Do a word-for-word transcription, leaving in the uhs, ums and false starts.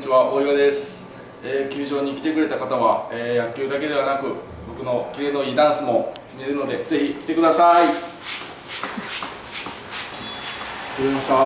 にちは、大岩です。えー、球場に来てくれた方は、えー、野球だけではなく、僕のキレのいいダンスも見れるので、ぜひ来てください。ありがとうございました。